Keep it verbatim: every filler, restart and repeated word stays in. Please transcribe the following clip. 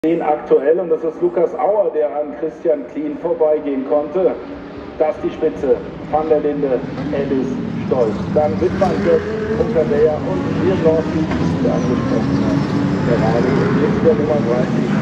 Aktuell, und das ist Lukas Auer, der an Christian Klien vorbeigehen konnte. Das die Spitze, Van der Linde, Ellis, Stolz. Dann Wittmann, Götz, Unterwehr und Nierlorski, der angesprochen hat. Gerade jetzt der Nummer dreißig.